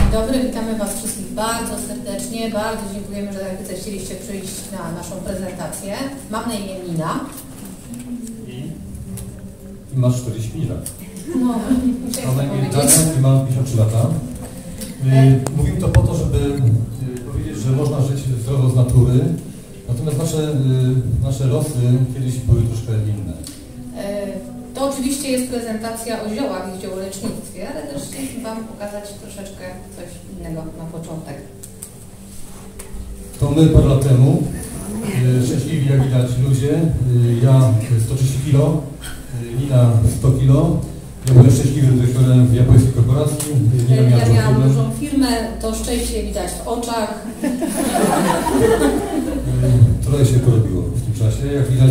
dobry, witamy Was wszystkich bardzo serdecznie, bardzo dziękujemy, że zechcieliście przyjść na naszą prezentację. Mam na imię Nina. I masz 45 lat. No, mam na imię Damian i mam 53 lata. Mówimy to po to, żeby powiedzieć, że można żyć zdrowo z natury, natomiast nasze losy kiedyś były troszkę inne. To oczywiście jest prezentacja o ziołach i ziołolecznictwie, ale też chcę Wam pokazać troszeczkę coś innego na początek. To my parę lat temu, szczęśliwi jak widać ludzie, ja 130 kg, Nina 100 kg. Ja byłem szczęśliwym dyrektorem w japońskiej korporacji. Ja miałam dużą firmę, to szczęście widać w oczach. Trochę się porobiło w tym czasie, jak widać.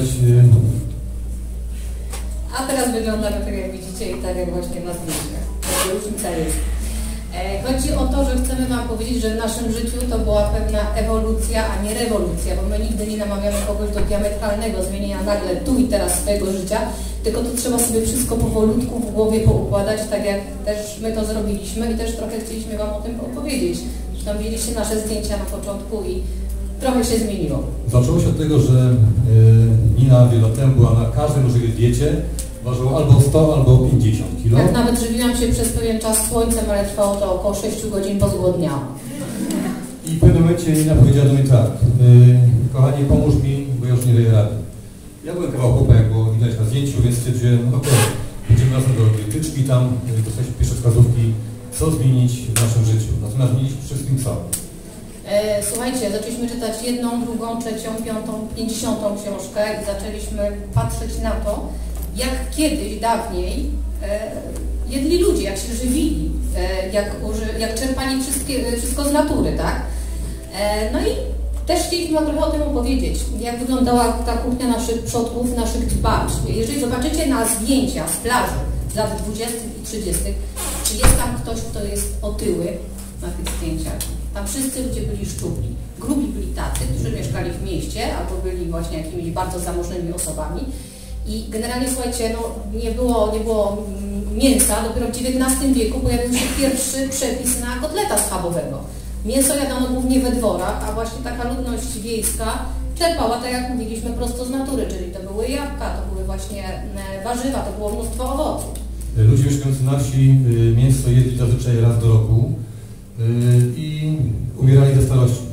A teraz wyglądamy tak jak widzicie i tak jak właśnie na zdjęciach. Taka różnica jest. Chodzi o to, że chcemy Wam powiedzieć, że w naszym życiu to była pewna ewolucja, a nie rewolucja, bo my nigdy nie namawiamy kogoś do diametralnego zmienienia nagle tu i teraz swojego życia, tylko to trzeba sobie wszystko powolutku w głowie poukładać, tak jak też my to zrobiliśmy i też trochę chcieliśmy Wam o tym opowiedzieć. Zresztą widzieliście nasze zdjęcia na początku i trochę się zmieniło. Zaczęło się od tego, że Nina wiele lat temu była na każdej możliwej diecie. Ważyło albo 100, albo 50 kg. Tak, nawet żywiłam się przez pewien czas słońcem, ale trwało to około 6 godzin, bo zgłodniałam. I w pewnym momencie Nina powiedziała do mnie tak: kochanie, pomóż mi, bo ja już nie daję rady. Ja byłem kawał chłopa, jak było widać na zdjęciu, więc stwierdziłem, ok, będziemy razem do dietetyczki, tam dostaliśmy pierwsze wskazówki, co zmienić w naszym życiu. Natomiast zmienić wszystkim co. Słuchajcie, zaczęliśmy czytać jedną, drugą, trzecią, piątą, 50. książkę i zaczęliśmy patrzeć na to, jak kiedyś, dawniej jedli ludzie, jak się żywili, jak czerpali wszystko z natury, tak? No i też chcieliśmy Wam trochę o tym opowiedzieć, jak wyglądała ta kuchnia naszych przodków, naszych dbacz. Jeżeli zobaczycie na zdjęcia z plaży z lat 20. i 30., czy jest tam ktoś, kto jest otyły na tych zdjęciach? Tam wszyscy ludzie byli szczupli. Grubi byli tacy, którzy mieszkali w mieście albo byli właśnie jakimiś bardzo zamożnymi osobami. I generalnie, słuchajcie, no, nie było mięsa, dopiero w XIX wieku pojawił się pierwszy przepis na kotleta schabowego. Mięso jadano głównie we dworach, a właśnie taka ludność wiejska czerpała, tak jak mówiliśmy, prosto z natury, czyli to były jabłka, to były właśnie warzywa, to było mnóstwo owoców. Ludzie mieszkający na wsi mięso jedli zazwyczaj raz do roku i umierali ze starości.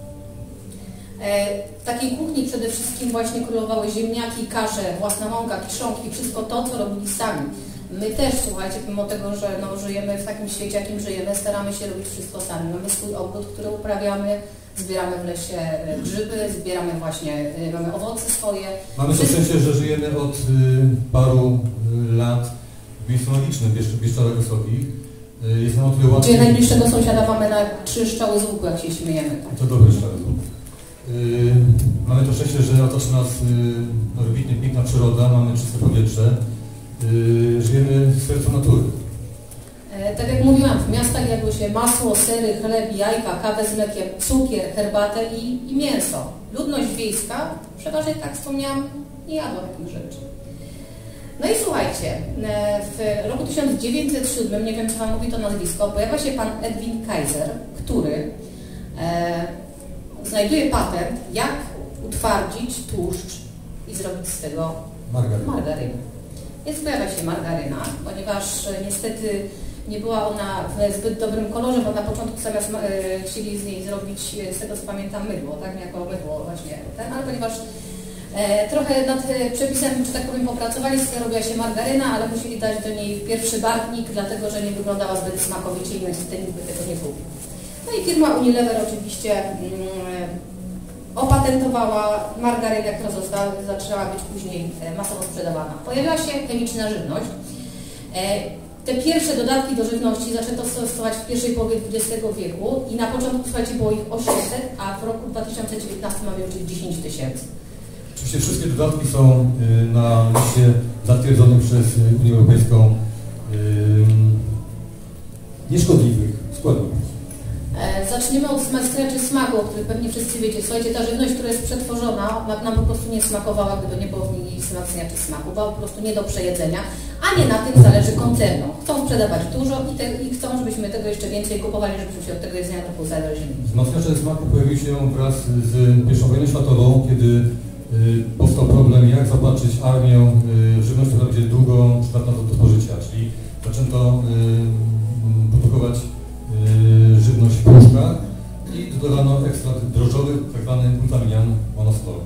W takiej kuchni przede wszystkim właśnie królowały ziemniaki, kasze, własna mąka, kiszonki, wszystko to, co robili sami. My też, słuchajcie, pomimo tego, że żyjemy w takim świecie, jakim żyjemy, staramy się robić wszystko sami. Mamy swój ogród, który uprawiamy, zbieramy w lesie grzyby, zbieramy właśnie, mamy owoce swoje. Mamy to szczęście, że żyjemy od paru lat w miejscu magicznym, w Bieszczadach Wysokich. Jest nam o tyle łatwiej. Gdzie najbliższego sąsiada mamy na 3 strzały z łuku, jak się śmiejemy. Tak? To dobre strzały z łuku. Mamy to szczęście, że otacza nas wybitnie piękna przyroda, mamy czyste powietrze, żyjemy w sercu natury. Tak jak mówiłam, w miastach jadło się masło, sery, chleb, jajka, kawę z mlekiem, cukier, herbatę i mięso. Ludność wiejska, przeważnie tak wspomniałam, nie jadła takich rzeczy. No i słuchajcie, w roku 1907, nie wiem czy Wam mówi to nazwisko, pojawia się pan Edwin Kaiser, który znajduje patent, jak utwardzić tłuszcz i zrobić z tego margarynę. Więc pojawia się margaryna, ponieważ niestety nie była ona w zbyt dobrym kolorze, bo na początku zamiast chcieli z niej zrobić, z tego co pamiętam, mydło, tak, jako mydło właśnie ten, ale ponieważ trochę nad przepisem, że tak powiem, popracowali, robiła się margaryna, ale musieli dać do niej pierwszy barwnik, dlatego że nie wyglądała zbyt smakowicie i niestety nikt by tego nie kupił. No i firma Unilever oczywiście opatentowała margarynę, która zaczęła być później masowo sprzedawana. Pojawiła się chemiczna żywność. Te pierwsze dodatki do żywności zaczęto stosować w pierwszej połowie XX wieku i na początku, słuchajcie, było ich 800, a w roku 2019 mamy już 10 000. Oczywiście wszystkie dodatki są na liście zatwierdzonych przez Unię Europejską nieszkodliwych składników. Zaczniemy od smaku, smaku, o którym pewnie wszyscy wiecie. Słuchajcie, ta żywność, która jest przetworzona, nam po prostu nie smakowała, gdyby nie było w niej wzmacniaczy smaku. Była po prostu nie do przejedzenia, a a nie na tym zależy koncernom. Chcą sprzedawać dużo i chcą, żebyśmy tego jeszcze więcej kupowali, żebyśmy się od tego jedzenia trochę uzależnili. Wzmacniacze smaku pojawił się wraz z I wojną światową, kiedy powstał problem, jak zaopatrzyć armię żywność, która będzie długo przydatna do spożycia, czyli zaczęto produkować żywność w puszkach i dodawano ekstrakt drożdżowy, tak zwany glutaminian monosolowy.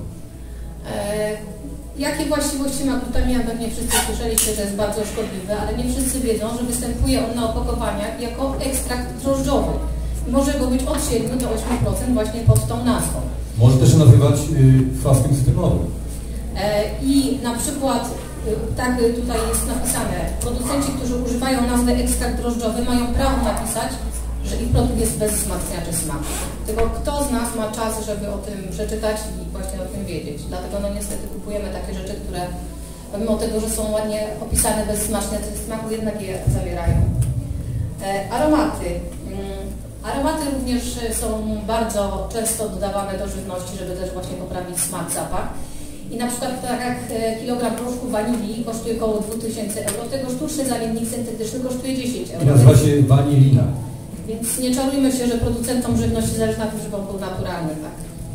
Jakie właściwości ma glutamian? Pewnie wszyscy słyszeliście, że jest bardzo szkodliwy, ale nie wszyscy wiedzą, że występuje on na opakowaniach jako ekstrakt drożdżowy. Może go być od 7 do 8% właśnie pod tą nazwą. Może też się nazywać kwaskiem cytrynowym. I na przykład, tak tutaj jest napisane, producenci, którzy używają nazwy ekstrakt drożdżowy, mają prawo napisać, że ich produkt jest bez wzmacniaczy smaku. Tylko kto z nas ma czas, żeby o tym przeczytać i właśnie o tym wiedzieć. Dlatego no niestety kupujemy takie rzeczy, które pomimo tego, że są ładnie opisane bez wzmacniaczy smaku, jednak je zawierają. Aromaty. Aromaty również są bardzo często dodawane do żywności, żeby też właśnie poprawić smak, zapach. I na przykład tak jak kilogram proszku wanilii kosztuje około 2000 euro, tego sztuczny zamiennik syntetyczny kosztuje 10 euro. I nazywa się wanilina. Więc nie czarujmy się, że producentom żywności zależy na tym, żeby on był naturalny, tak.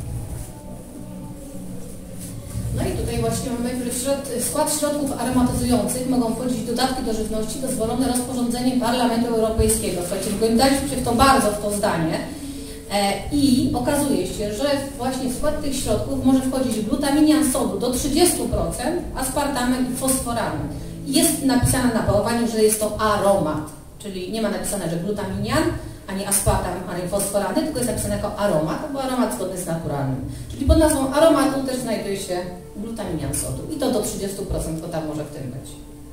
No i tutaj właśnie mamy w skład środków aromatyzujących mogą wchodzić dodatki do żywności dozwolone rozporządzeniem Parlamentu Europejskiego. Słuchajcie, wgłębialiśmy się w to zdanie i okazuje się, że właśnie w skład tych środków może wchodzić glutaminian sodu do 30%, aspartamen i fosforamen. Jest napisane na opakowaniu, że jest to aromat, czyli nie ma napisane, że glutaminian, ani aspartam, ani fosforany, tylko jest napisane jako aromat, bo aromat zgodny z naturalnym. Czyli pod nazwą aromatu też znajduje się glutaminian sodu i to do 30% to tam może w tym być.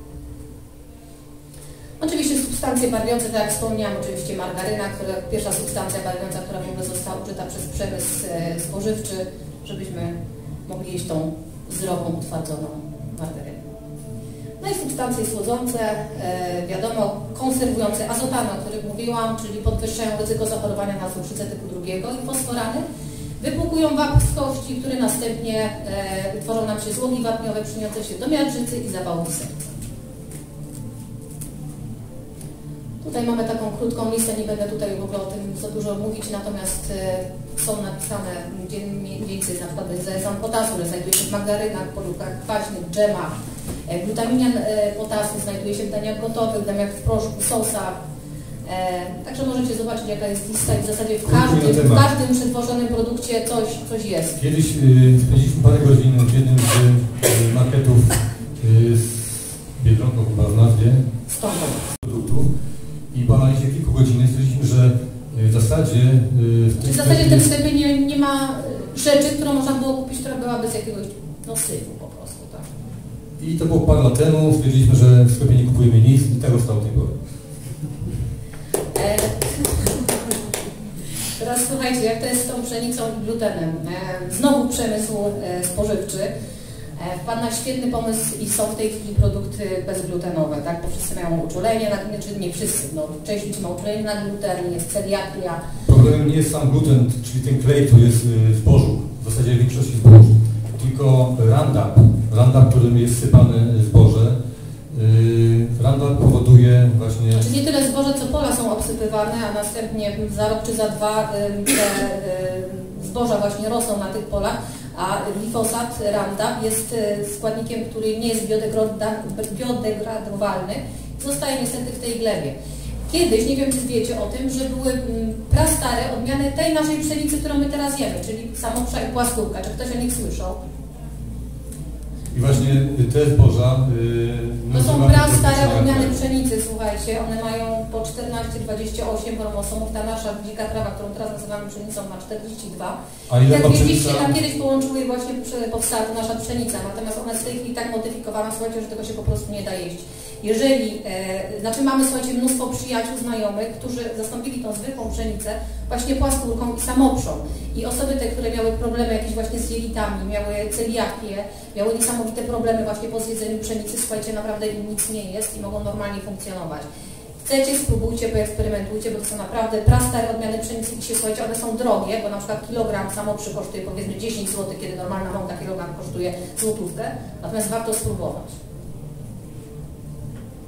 Oczywiście substancje barwiące, tak jak wspomniałam, oczywiście margaryna, pierwsza substancja barwiąca, która w ogóle została użyta przez przemysł spożywczy, żebyśmy mogli jeść tą zdrową, utwardzoną margarynę. No i substancje słodzące, wiadomo, konserwujące azotany, o których mówiłam, czyli podwyższają ryzyko zachorowania na cukrzycę typu 2 i fosforany, wypłukują wapń z kości, które następnie tworzą nam się złogi wapniowe przyczyniające się do miażdżycy i zapałów serca. Tutaj mamy taką krótką listę, nie będę tutaj w ogóle o tym za dużo mówić, natomiast są napisane mniej więcej na przykład zalecam potasu, że znajduje się w margarynach, produktach kwaśnych, dżemach. Glutaminian potasu znajduje się w daniach gotowych, w daniach w proszku, sosach. Także możecie zobaczyć, jaka jest lista i w zasadzie w każdym przetworzonym produkcie coś jest. Kiedyś spędziliśmy parę godzin w jednym z marketów z Biedronką chyba w nazwie produktów i po analizie kilku godzin stwierdziliśmy, że w zasadzie tym sklepie nie ma rzeczy, którą można było kupić, która była bez jakiegoś syfu po prostu, tak. I to było parę lat temu, stwierdziliśmy, że w sklepie nie kupujemy nic i tego stało tej pory. Teraz słuchajcie, jak to jest z tą pszenicą i glutenem. Znowu przemysł spożywczy wpadł na świetny pomysł i są w tej chwili produkty bezglutenowe, tak? Bo wszyscy mają uczulenie, czy nie wszyscy, no, część ludzi ma uczulenie na gluten, jest celiakia. Problemem nie jest sam gluten, czyli ten klej, który jest w zbożu, w zasadzie w większości zbóż, tylko Roundup, którym jest sypane zboże. Roundup powoduje właśnie... Znaczy nie tyle zboże, co pola są obsypywane, a następnie za rok czy za dwa te zboża właśnie rosną na tych polach, a glifosat Roundup jest składnikiem, który nie jest biodegradowalny i zostaje niestety w tej glebie. Kiedyś, nie wiem czy wiecie o tym, że były prastare odmiany tej naszej pszenicy, którą my teraz jemy, czyli samopsza i płaskówka. Czy ktoś o nich słyszał? I właśnie te zboża... To są prastare odmiany pszenicy, słuchajcie, one mają po 14-28 chromosomów, ta nasza dzika trawa, którą teraz nazywamy pszenicą, ma 42. A ile jak widzieliście, pszenica... tam kiedyś połączyły i właśnie powstała ta nasza pszenica, natomiast ona jest w tej chwili tak modyfikowana, słuchajcie, że tego się po prostu nie da jeść. Jeżeli, mamy, słuchajcie, mnóstwo przyjaciół, znajomych, którzy zastąpili tą zwykłą pszenicę właśnie płaskórką i samopszą. I osoby te, które miały problemy jakieś właśnie z jelitami, miały celiakię, miały niesamowite problemy właśnie po zjedzeniu pszenicy, słuchajcie, naprawdę im nic nie jest i mogą normalnie funkcjonować. Chcecie, spróbujcie, poeksperymentujcie, bo to są naprawdę prastare odmiany pszenicy i słuchajcie, one są drogie, bo na przykład kilogram samopszy kosztuje powiedzmy 10 zł, kiedy normalna mąka kilogram kosztuje złotówkę, natomiast warto spróbować.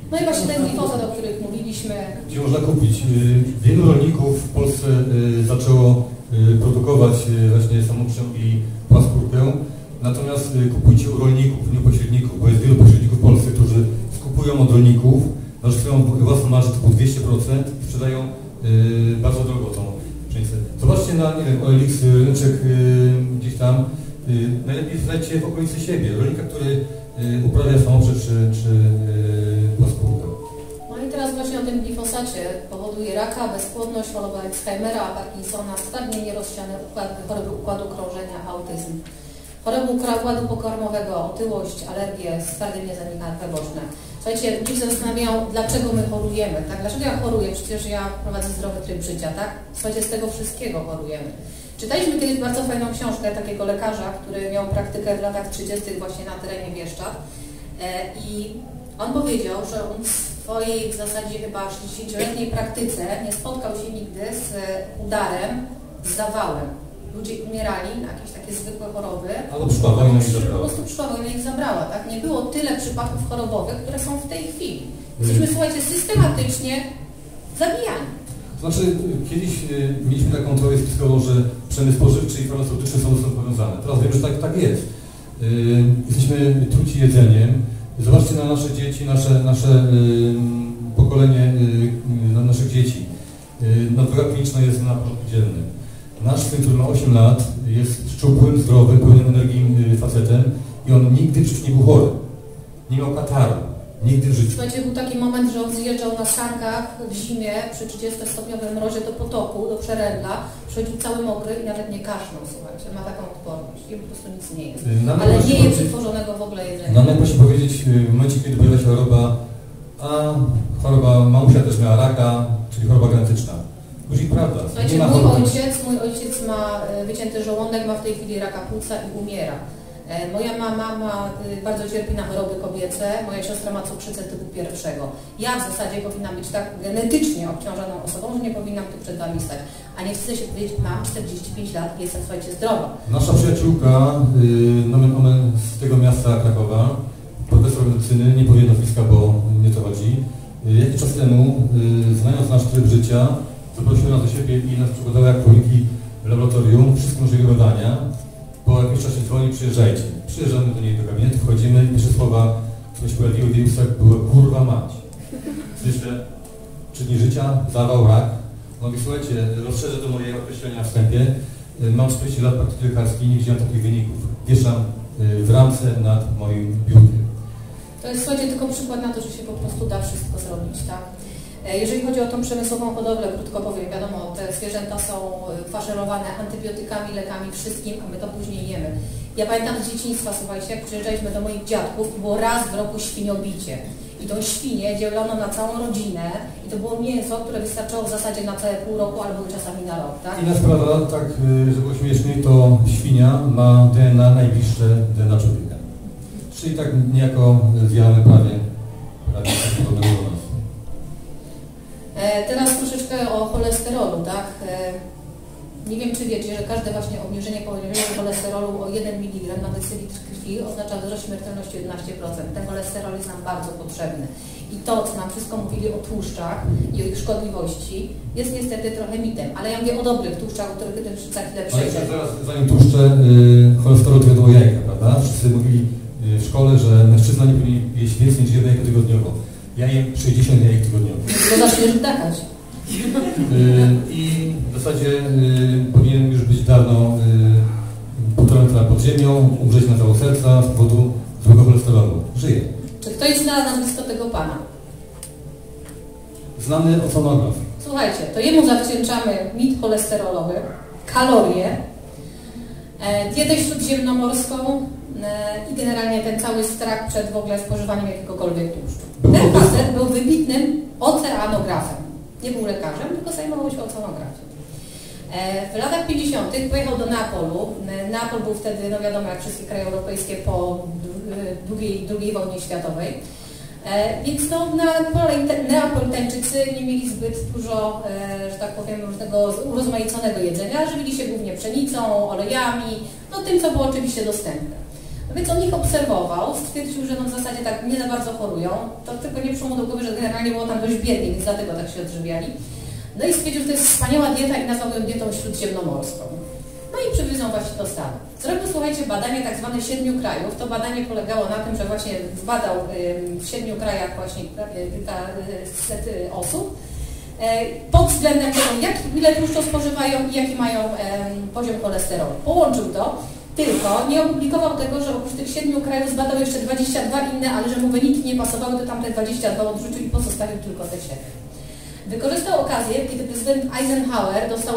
No i właśnie ten glifosat, o których mówiliśmy. Gdzie można kupić? Wielu rolników w Polsce zaczęło produkować właśnie samoprzem i paskórkę. Natomiast kupujcie u rolników, nie u pośredników, bo jest wielu pośredników w Polsce, którzy skupują od rolników, narzucają własną marżę typu 200% i sprzedają bardzo drogo tą pszenicę. Zobaczcie na, nie wiem, OLX, ryneczek gdzieś tam. Najlepiej znajdźcie w okolicy siebie rolnika, który uprawia samoprze czy paskórkę. No i teraz właśnie o tym glifosacie powoduje raka, bezpłodność, chorobę Alzheimera, Parkinsona, stwardnienie rozsiane, choroby układu krążenia, autyzm, choroby układu pokarmowego, otyłość, alergie, stwardnienie zanikane boczne. Słuchajcie, ludzie się zastanawiają, dlaczego my chorujemy, tak? Dlaczego ja choruję? Przecież ja prowadzę zdrowy tryb życia, tak? Słuchajcie, z tego wszystkiego chorujemy. Czytaliśmy kiedyś bardzo fajną książkę takiego lekarza, który miał praktykę w latach 30. właśnie na terenie Bieszczad i on powiedział, że on w swojej w zasadzie chyba 60-letniej praktyce nie spotkał się nigdy z udarem, z zawałem. Ludzie umierali na jakieś takie zwykłe choroby. Albo przyszła wojna ich zabrała. Po prostu przyszła wojna ich zabrała, tak? Nie było tyle przypadków chorobowych, które są w tej chwili. Jesteśmy, słuchajcie, systematycznie zabijani. Znaczy, kiedyś mieliśmy taką teorię spiskową, że przemysł spożywczy i farmaceutyczny są ze sobą powiązane. Teraz wiem, że tak jest. Jesteśmy truci jedzeniem. Zobaczcie na nasze dzieci, nasze pokolenie naszych dzieci. Nadwaga kliniczna jest na porządku dziennym. Nasz syn, który ma 8 lat, jest szczupłym, zdrowym, pełnym energii facetem i on nigdy w życiu nie był chory. Nie miał kataru. Nigdy w życiu. Słuchajcie, był taki moment, że on zjeżdżał na sankach w zimie przy 30-stopniowym mrozie do potoku, do Przerędla, przychodził cały mokry i nawet nie kaszlał, słuchajcie, ma taką odporność i po prostu nic nie jest. Ale nie je przetworzonego w ogóle jedzenia. Nam najprościej powiedzieć w momencie, kiedy pojawia się choroba mamusia też miała raka, czyli choroba genetyczna. Później prawda. Słuchajcie, mój ojciec ma wycięty żołądek, ma w tej chwili raka płuca i umiera. Moja mama bardzo cierpi na choroby kobiece, moja siostra ma cukrzycę typu 1. Ja w zasadzie powinnam być tak genetycznie obciążoną osobą, że nie powinnam tu przed wami stać. A nie chcę się powiedzieć, mam 45 lat i jestem, słuchajcie, zdrowa. Nasza przyjaciółka, nomen omen z tego miasta Krakowa, profesor medycyny, nie powiem nazwiska, bo nie to chodzi, jakiś czas temu, znając nasz tryb życia, zaprosiła nas do siebie i nas przykładała jak króliki w laboratorium, wszystkie możliwe badania. Po jakimś czasie dzwoni, przyjeżdżajcie. Przyjeżdżamy do niej do gabinetu, wchodzimy i pierwsze słowa, które się pojawiły w jej ustach, były kurwa mać. Słyszę, czy dni życia, zawał, rak. No i słuchajcie, rozszerzę to moje określenia w wstępie. Mam 40 lat praktyki lekarskiej, nie widziałem takich wyników. Wieszam w ramce nad moim biurkiem. To jest, słuchajcie, tylko przykład na to, że się po prostu da wszystko zrobić, tak? Jeżeli chodzi o tą przemysłową hodowlę, krótko powiem, wiadomo, te zwierzęta są faszerowane antybiotykami, lekami, wszystkim, a my to później jemy. Ja pamiętam z dzieciństwa, słuchajcie, jak przyjeżdżaliśmy do moich dziadków, było raz w roku świniobicie. I tą świnię dzielono na całą rodzinę i to było mięso, które wystarczało w zasadzie na całe pół roku albo czasami na rok, tak? Inna sprawa, tak, żeby było śmieszniej, to świnia ma DNA najbliższe DNA człowieka. Czyli tak niejako zjadamy prawie podobnego do nas. Teraz troszeczkę o cholesterolu, tak? Nie wiem, czy wiecie, że każde właśnie obniżenie poziomu cholesterolu o 1 mg na decylitr krwi oznacza wzrost śmiertelności o 11%. Ten cholesterol jest nam bardzo potrzebny. I to, co nam wszystko mówili o tłuszczach i o ich szkodliwości, jest niestety trochę mitem. Ale ja mówię o dobrych tłuszczach, o których za chwilę przejdę. Zaraz, zanim tłuszcze, cholesterol to wiadomo jajka, prawda? Wszyscy mówili w szkole, że mężczyzna nie powinien jeść więcej niż 1 jajko tygodniowo. Ja jem 60 jajek tygodniowo. Bo zaczniesz wdachać. I w zasadzie powinien już być dawno 1,5 metra pod ziemią, umrzeć na zawał serca z powodu złego cholesterolu. Żyje. Czy ktoś zna nazwisko tego pana? Znany oceanograf. Słuchajcie, to jemu zawdzięczamy mit cholesterolowy, kalorie, dietę śródziemnomorską i generalnie ten cały strach przed w ogóle spożywaniem jakiegokolwiek tłuszczu. Ten facet był wybitnym oceanografem. Nie był lekarzem, tylko zajmował się oceanografią. W latach 50. pojechał do Neapolu. Neapol był wtedy, no wiadomo, jak wszystkie kraje europejskie po II wojnie światowej. Więc to Neapolitańczycy nie mieli zbyt dużo, że tak powiem, różnego urozmaiconego jedzenia. Żywili się głównie pszenicą, olejami, no tym, co było oczywiście dostępne. No więc on ich obserwował, stwierdził, że no w zasadzie tak nie za bardzo chorują, to tylko nie przyszło mu do głowy, że generalnie było tam dość biednie, więc dlatego tak się odżywiali. No i stwierdził, że to jest wspaniała dieta i nazwał ją dietą śródziemnomorską. No i przywiózł ją właśnie do Stanów. Zrobił, słuchajcie, badanie tak zwane 7 krajów. To badanie polegało na tym, że właśnie zbadał w 7 krajach właśnie kilkaset osób pod względem tego, ile tłuszczu spożywają i jaki mają poziom cholesterolu. Połączył to, tylko nie opublikował tego, że oprócz tych 7 krajów zbadał jeszcze 22 inne, ale że mu wyniki nie pasowały, to tamte 22 odrzucił i pozostawił tylko te 7. Wykorzystał okazję, kiedy prezydent Eisenhower dostał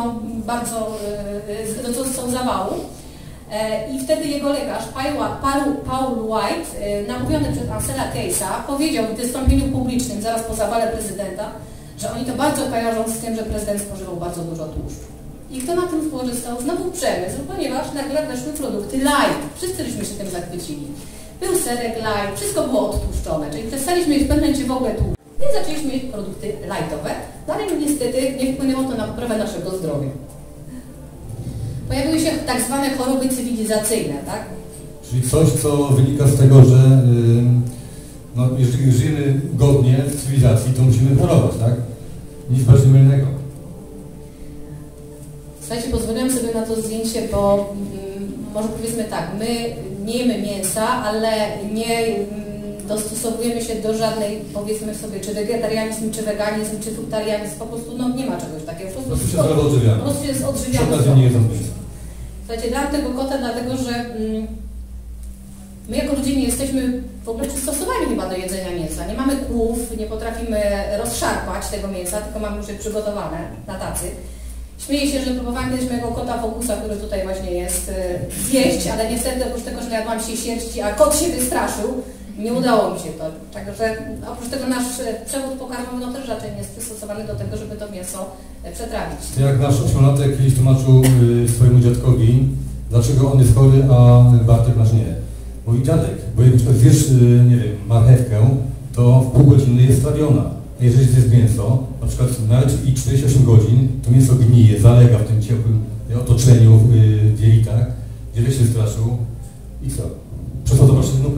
dostał zawału i wtedy jego lekarz Paul White, namówiony przez Ansela Case'a, powiedział w wystąpieniu publicznym zaraz po zawale prezydenta, że oni to bardzo kojarzą z tym, że prezydent spożywał bardzo dużo tłuszczu. I kto na tym skorzystał? Znowu przemysł, ponieważ nagle weszły produkty light. Wszyscy żeśmy się tym zachwycili. Był serek light, wszystko było odtłuszczone, czyli przestaliśmy mieć w pewnym momencie w ogóle tłuszcz. I zaczęliśmy mieć produkty lightowe, no ale niestety nie wpłynęło to na poprawę naszego zdrowia. Pojawiły się tak zwane choroby cywilizacyjne, tak? Czyli coś, co wynika z tego, że no, jeżeli żyjemy godnie w cywilizacji, to musimy chorować, tak? Nic bardziej mylnego. Słuchajcie, pozwoliłam sobie na to zdjęcie, bo może powiedzmy tak, my nie jemy mięsa, ale nie dostosowujemy się do żadnej, powiedzmy sobie, czy wegetarianizm, czy weganizm, czy fruktarianizm, po prostu no, nie ma czegoś takiego. Po prostu się jest odżywiamy. Słuchajcie, dam tego kota dlatego, że my jako ludzie nie jesteśmy w ogóle przystosowani chyba do jedzenia mięsa. Nie mamy kłów, nie potrafimy rozszarpać tego mięsa, tylko mamy już je przygotowane na tacy. Śmieję się, że próbowałam kiedyś mojego kota Fokusa, który tutaj właśnie jest, zjeść, ale niestety oprócz tego, że jadłam się sierści, a kot się wystraszył, nie udało mi się to. Także oprócz tego nasz przewód pokarmowy no też raczej nie jest przystosowany do tego, żeby to mięso przetrawić. Jak nasz 8-latek kiedyś tłumaczył swojemu dziadkowi, dlaczego on jest chory, a Bartek nasz nie. Mówi dziadek, bo jak na przykład zjesz, nie wiem, marchewkę, to w pół godziny jest strawiona. Jeżeli zjesz mięso, na przykład nawet i 48 godzin, to mięso gnije, zalega w tym ciepłym otoczeniu w jelitach. Jeżeli się straszył i co? Przestał zobaczyć wnuka.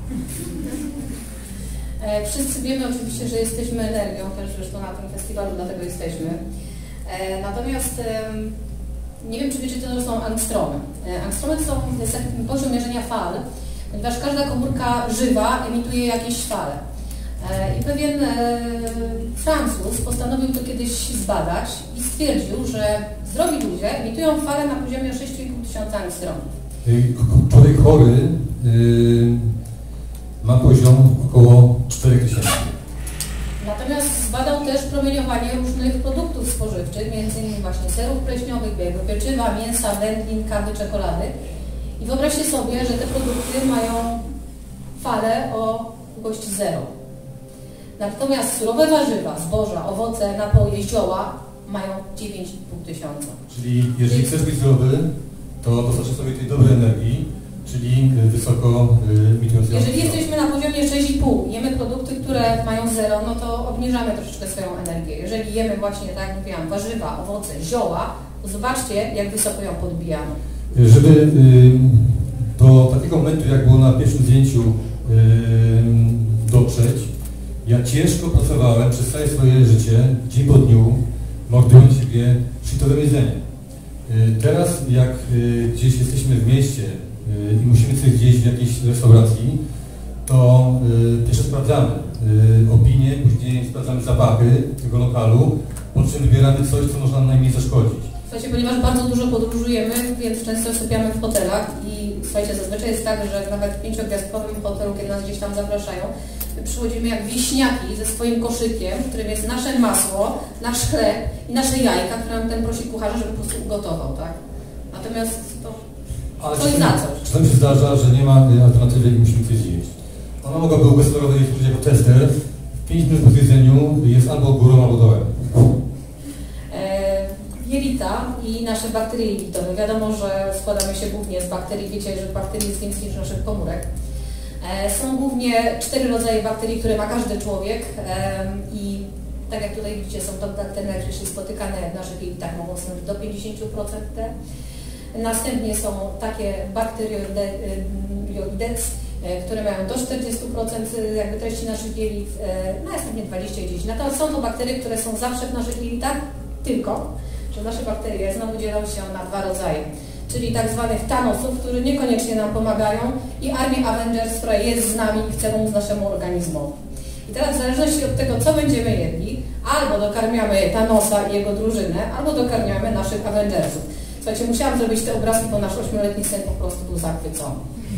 Wszyscy wiemy oczywiście, że jesteśmy energią, też zresztą na tym festiwalu, dlatego jesteśmy. Natomiast nie wiem, czy wiecie, co to są angstromy. Angstromy to jest taki poziom mierzenia fal, ponieważ każda komórka żywa emituje jakieś fale. I pewien Francuz postanowił to kiedyś zbadać i stwierdził, że zdrowi ludzie emitują fale na poziomie 6500 angstromów. Człowiek chory ma poziom około 4000. Natomiast zbadał też promieniowanie różnych produktów spożywczych, m.in. właśnie serów pleśniowych, białego pieczywa, mięsa, wędlin, kawy, czekolady. I wyobraźcie sobie, że te produkty mają falę o długości 0. Natomiast surowe warzywa, zboża, owoce, napoje, zioła mają 9500. Czyli jeżeli chcesz być zdrowy, to dostarczy sobie tej dobrej energii, czyli wysoko emitującej. Jeżeli jesteśmy na poziomie 6,5, jemy produkty, które mają 0, no to obniżamy troszeczkę swoją energię. Jeżeli jemy właśnie, tak jak mówiłam, warzywa, owoce, zioła, to zobaczcie, jak wysoko ją podbijamy. Żeby do takiego momentu, jak było na pierwszym zdjęciu, dotrzeć, ja ciężko pracowałem przez całe swoje życie, dzień po dniu, mordując siebie shitowym jedzeniem. Teraz, jak gdzieś jesteśmy w mieście i musimy coś zjeść w jakiejś restauracji, to pierwsze sprawdzamy opinie, później sprawdzamy zapachy tego lokalu, po czym wybieramy coś, co może nam najmniej zaszkodzić. Słuchajcie, ponieważ bardzo dużo podróżujemy, więc często sypiamy w hotelach i słuchajcie, zazwyczaj jest tak, że nawet w 5-gwiazdkowym hotelu, kiedy nas gdzieś tam zapraszają, my przychodzimy jak wieśniaki ze swoim koszykiem, w którym jest nasze masło, nasz chleb i nasze jajka, które nam ten prosi kucharza, żeby po prostu ugotował, tak? Natomiast to coś za coś. Czasem się zdarza, że nie ma alternatywy i musimy coś zjeść. Ona mogłaby ugospodarować jako tester. 5 minut po zjedzeniu jest albo górą, albo dołem. Jelita i nasze bakterie jelitowe. Wiadomo, że składamy się głównie z bakterii. Wiecie, że bakterii jest więcej niż naszych komórek. Są głównie 4 rodzaje bakterii, które ma każdy człowiek i tak jak tutaj widzicie, są to bakterie najczęściej spotykane w naszych jelitach, mogą stanowić do 50%. Następnie są takie bioidex, które mają do 40% jakby treści naszych jelit, następnie 20 i 10. Natomiast są to bakterie, które są zawsze w naszych jelitach, tylko że nasze bakterie znowu dzielą się na dwa rodzaje, czyli tak zwanych Thanosów, którzy niekoniecznie nam pomagają, i armię Avengers, która jest z nami i chce pomóc naszemu organizmowi. I teraz w zależności od tego, co będziemy jedli, albo dokarmiamy Thanosa i jego drużynę, albo dokarmiamy naszych Avengersów. Słuchajcie, musiałam zrobić te obrazki, bo nasz 8-letni syn po prostu był zachwycony.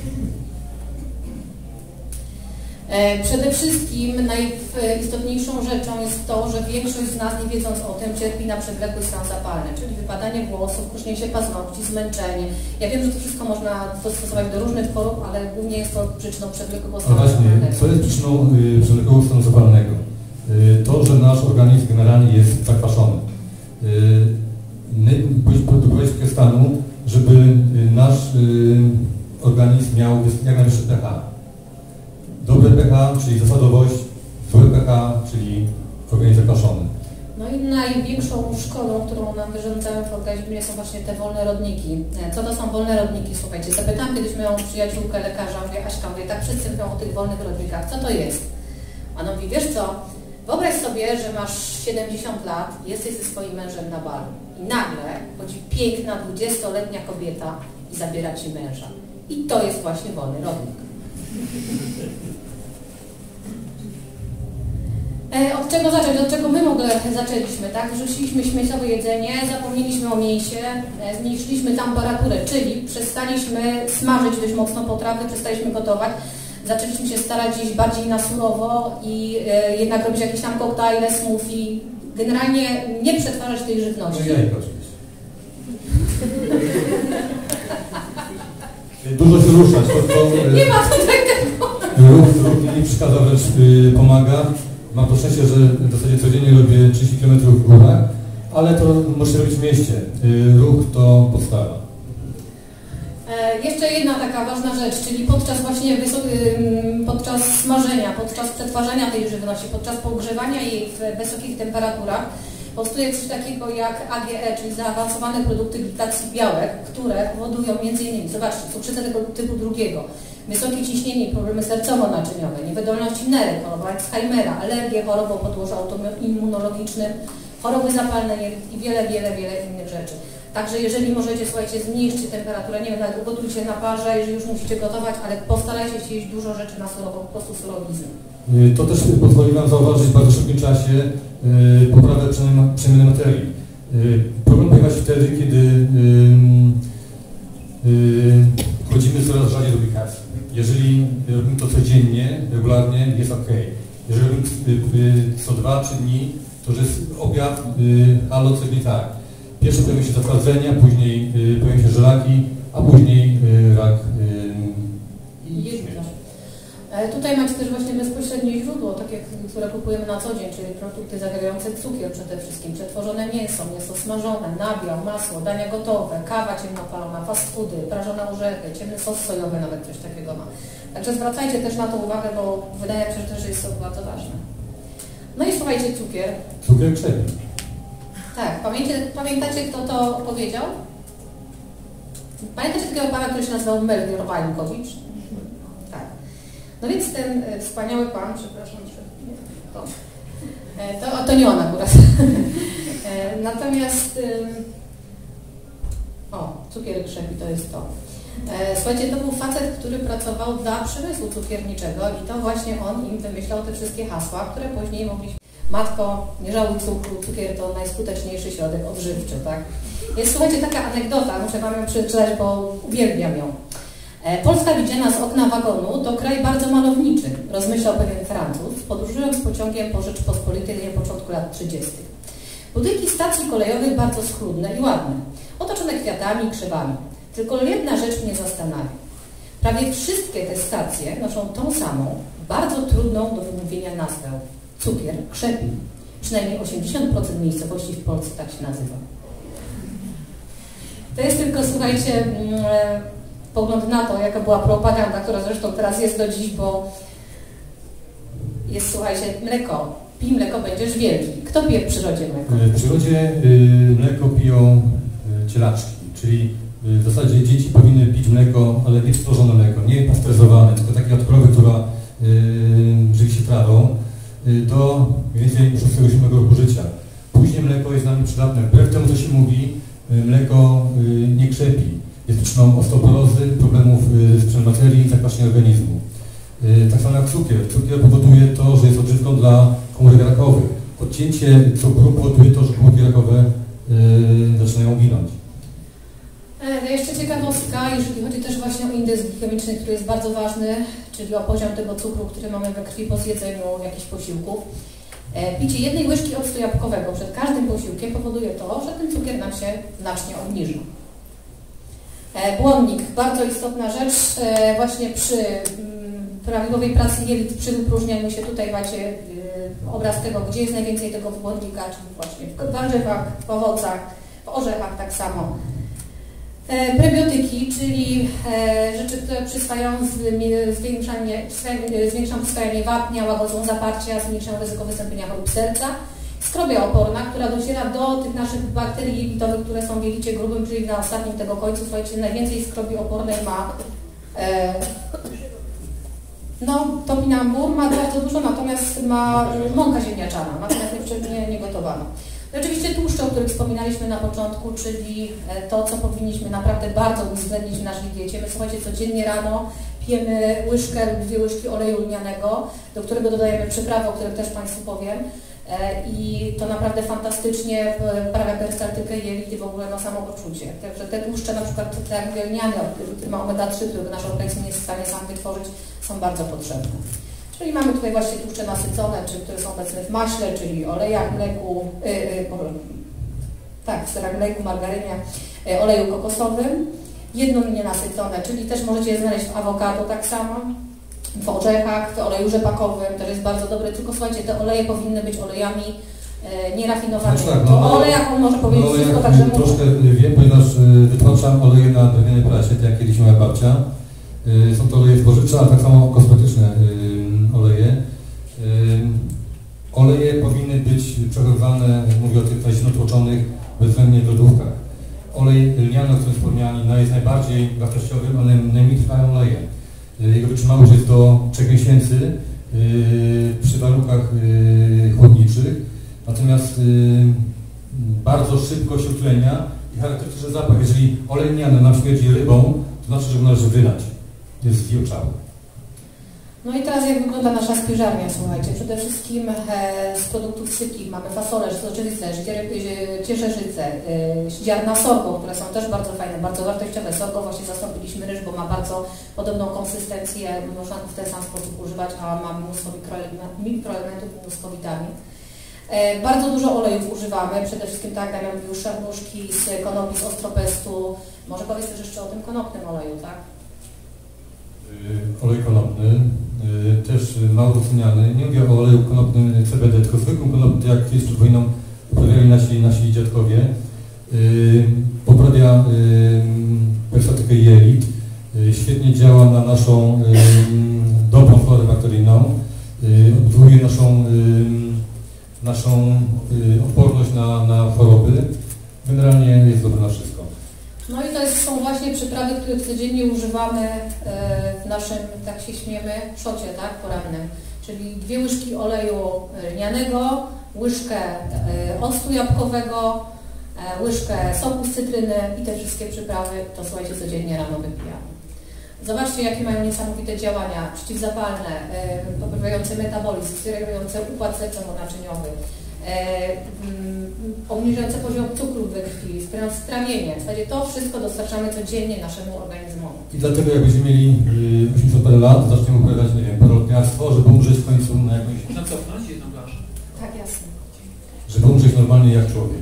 Przede wszystkim najistotniejszą rzeczą jest to, że większość z nas, nie wiedząc o tym, cierpi na przewlekły stan zapalny, czyli wypadanie włosów, krusznięcie paznokci, zmęczenie. Ja wiem, że to wszystko można dostosować do różnych chorób, ale głównie jest to przyczyną przewlekłego stanu zapalnego. Co jest przyczyną przewlekłego stanu zapalnego? To, że nasz organizm generalnie jest zakwaszony. Doprowadzić do stanu, żeby nasz organizm miał jak najwyższy pH. Dobre pH, czyli zasadowość, złe pH, czyli organizm zakwaszony. No i największą szkodą, którą nam wyrządzają w organizmie, są właśnie te wolne rodniki. Co to są wolne rodniki? Słuchajcie, zapytałam kiedyś moją przyjaciółkę lekarza, mówię, Aśka, mówię, tak wszyscy mówią o tych wolnych rodnikach, co to jest? A ona mówi, wiesz co, wyobraź sobie, że masz 70 lat, jesteś ze swoim mężem na balu i nagle chodzi piękna 20-letnia kobieta i zabiera ci męża. I to jest właśnie wolny rodnik. Od czego zacząć? Od czego my w ogóle zaczęliśmy, tak? Wrzuciliśmy śmieciowe jedzenie, zapomnieliśmy o mięsie, zmniejszyliśmy temperaturę, czyli przestaliśmy smażyć dość mocno potrawy, przestaliśmy gotować, zaczęliśmy się starać jeść bardziej na surowo i jednak robić jakieś tam koktajle, smoothie, generalnie nie przetwarzać tej żywności. No jajko oczywiście. Dużo się ruszać, nie ma tutaj tego. Ruch nie przeszkadza, wręcz pomaga. Mam to szczęście, że w zasadzie codziennie robię 30 km w górach, ale to muszę robić w mieście. Ruch to podstawa. Jeszcze jedna taka ważna rzecz, czyli podczas smażenia, podczas przetwarzania tej żywności, podczas pogrzewania jej w wysokich temperaturach powstuje coś takiego jak AGE, czyli zaawansowane produkty glikacji białek, które powodują m.in. zobaczcie, cukrzycę tego typu drugiego, wysokie ciśnienie, problemy sercowo-naczyniowe, niewydolność nerek, choroba Alzheimera, alergie, choroby o podłożu autoimmunologicznym, choroby zapalne i wiele innych rzeczy. Także jeżeli możecie, słuchajcie, zmniejszcie temperaturę, nie wiem, nawet ugotujcie na parze, jeżeli już musicie gotować, ale postarajcie się jeść dużo rzeczy na surowo, po prostu surowizny. To też pozwoli nam zauważyć w bardzo szybkim czasie poprawę przemiany materii. Problem pojawia się wtedy, kiedy chodzimy coraz rzadziej do ubikacji. Jeżeli robimy to codziennie, regularnie, jest ok. Jeżeli robimy co 2-3 dni, to już jest objaw halo, co nie tak. Pierwsze pojawią się zatwardzenia, później pojawią się żelaki, a później rak i śmierć. Tutaj macie też właśnie bezpośrednie źródło, takie, które kupujemy na co dzień, czyli produkty zawierające cukier przede wszystkim, przetworzone mięso smażone, nabiał, masło, dania gotowe, kawa ciemnopalona, fast foody, prażone orzechy, ciemny sos sojowy, nawet coś takiego ma. Także zwracajcie też na to uwagę, bo wydaje mi się, że też jest to bardzo ważne. No i słuchajcie, cukier. Cukier krzepi. Tak, pamiętacie, kto to powiedział? Pamiętacie takiego pana, który się nazywał Melchior Wańkowicz? Tak. No więc ten wspaniały pan, przepraszam, to nie on akurat. Natomiast cukier krzepi to jest to. Słuchajcie, to był facet, który pracował dla przemysłu cukierniczego i to właśnie on im wymyślał te wszystkie hasła, które później mogliśmy... Matko, nie żałuj cukru, cukier to najskuteczniejszy środek odżywczy, tak? Jest, słuchajcie, taka anegdota, muszę wam ją przeczytać, bo uwielbiam ją. Polska widziana z okna wagonu to kraj bardzo malowniczy, rozmyślał pewien Francuz, podróżując pociągiem po Rzeczypospolitej na początku lat 30. Budynki stacji kolejowych bardzo schludne i ładne, otoczone kwiatami i krzewami. Tylko jedna rzecz mnie zastanawia. Prawie wszystkie te stacje noszą tą samą, bardzo trudną do wymówienia nazwę. Cukier krzepi. Przynajmniej 80% miejscowości w Polsce tak się nazywa. To jest tylko, słuchajcie, pogląd na to, jaka była propaganda, która zresztą teraz jest do dziś, bo jest, słuchajcie, mleko. Pij mleko, będziesz wielki. Kto pije w przyrodzie mleko? W przyrodzie mleko piją cielaczki, czyli W zasadzie dzieci powinny pić mleko, ale nie stworzone mleko, nie pasteryzowane, tylko takie od krowy, która żywi się trawą, do mniej więcej 6-7 roku życia. Później mleko jest dla mnie przydatne. Wbrew temu, co się mówi, mleko nie krzepi. Jest przyczyną osteoporozy, problemów z przematerii, zakwaszenia organizmu. Tak samo jak cukier. Cukier powoduje to, że jest odżywką dla komórek rakowych. Odcięcie cukru powoduje to, że komórki rakowe zaczynają ginąć. Jeszcze ciekawostka, jeżeli chodzi też właśnie o indeks glikemiczny, który jest bardzo ważny, czyli o poziom tego cukru, który mamy we krwi po zjedzeniu jakichś posiłków. Picie jednej łyżki octu jabłkowego przed każdym posiłkiem powoduje to, że ten cukier nam się znacznie obniży. Błonnik, bardzo istotna rzecz, właśnie przy prawidłowej pracy jelit, przy wypróżnianiu się, tutaj macie obraz tego, gdzie jest najwięcej tego błonnika, czyli właśnie w warzywach, w owocach, w orzechach tak samo. Prebiotyki, czyli rzeczy, które przyswajają zwiększają przyswajanie wapnia, łagodzą zaparcia, zmniejszają ryzyko wystąpienia chorób serca. Skrobia oporna, która dociera do tych naszych bakterii jelitowych, które są w jelicie grubym, czyli na ostatnim tego końcu. Słuchajcie, najwięcej skrobi opornej ma topinambur, ma bardzo dużo, natomiast ma mąka ziemniaczana, natomiast nie gotowana. Oczywiście tłuszcze, o których wspominaliśmy na początku, czyli to, co powinniśmy naprawdę bardzo uwzględnić w naszej diecie. My, słuchajcie, codziennie rano pijemy łyżkę lub 2 łyżki oleju lnianego, do którego dodajemy przyprawy, o których też Państwu powiem. I to naprawdę fantastycznie poprawia perystaltykę jelit i w ogóle samopoczucie. Także te tłuszcze, na przykład jak lniane, który ma omega-3, którego nasz organizm nie jest w stanie sam wytworzyć, są bardzo potrzebne. Czyli mamy tutaj właśnie tłuszcze nasycone, które są obecne w maśle, czyli olejach, mleku, w serach mleku, margarynie, oleju kokosowym. Jedno nienasycone, czyli też możecie je znaleźć w awokado tak samo, w orzechach, w oleju rzepakowym, to jest bardzo dobre, tylko słuchajcie, te oleje powinny być olejami nierafinowanymi. Znaczy tak, o olejach on może powiedzieć wszystko, także troszkę wiem, ponieważ wytwarzam oleje na drewnianej prasie, tak jak kiedyś moja babcia. Są to oleje spożywcze, ale tak samo kosmetyczne oleje. Oleje powinny być przechowywane, mówię o tych najsilno tłoczonych, bezwzględnie w lodówkach. Olej lniany, o którym wspomniałem, jest najbardziej wartościowym, ale najmniej trwają oleje. Jego wytrzymałość jest do 3 miesięcy przy warunkach chłodniczych, natomiast bardzo szybko się utlenia i charakterystyczny zapach. Jeżeli olej lniany nam śmierdzi rybą, to znaczy, że go należy wylać. Jest zwioczały. No i teraz jak wygląda nasza spiżarnia, słuchajcie. Przede wszystkim z produktów sypkich mamy fasolę, soczyste, ciecierzycę, ziarna sorgo, które są też bardzo fajne, bardzo wartościowe. Sorgo właśnie zastąpiliśmy ryż, bo ma bardzo podobną konsystencję, można w ten sam sposób używać, a ma mnóstwo mikroelementów, mnóstwo witamin. Bardzo dużo olejów używamy, przede wszystkim tak jak Damian mówił, szarnuszki z konopi, z ostropestu. Może powiedz też jeszcze o tym konopnym oleju, tak? Olej konopny, też mało doceniany. Nie mówię o oleju konopnym CBD, tylko zwykłym konopnym, jak kiedyś przed wojną uprawiali nasi dziadkowie. Poprawia perystaltykę jelit, świetnie działa na naszą dobrą florę bakteryjną, odbudowuje naszą odporność na choroby. Generalnie jest dobre na wszystko. No i to są właśnie przyprawy, które codziennie używamy w naszym, tak się śmiemy, szocie, tak, porannym. Czyli 2 łyżki oleju lnianego, łyżkę octu jabłkowego, łyżkę soku z cytryny i te wszystkie przyprawy, to słuchajcie, codziennie rano wypijamy. Zobaczcie, jakie mają niesamowite działania przeciwzapalne, poprawiające metabolizm, wspierające układ sercowo-naczyniowy, obniżające poziom cukru we krwi, wspierające trawienie. W zasadzie to wszystko dostarczamy codziennie naszemu organizmowi. I dlatego jak będziemy mieli 80 parę lat, zaczniemy uprawiać, nie wiem, parolotniarstwo, żeby umrzeć w końcu na jakąś... Można cofnąć jedną planszę? Tak, jasne. Żeby umrzeć normalnie jak człowiek.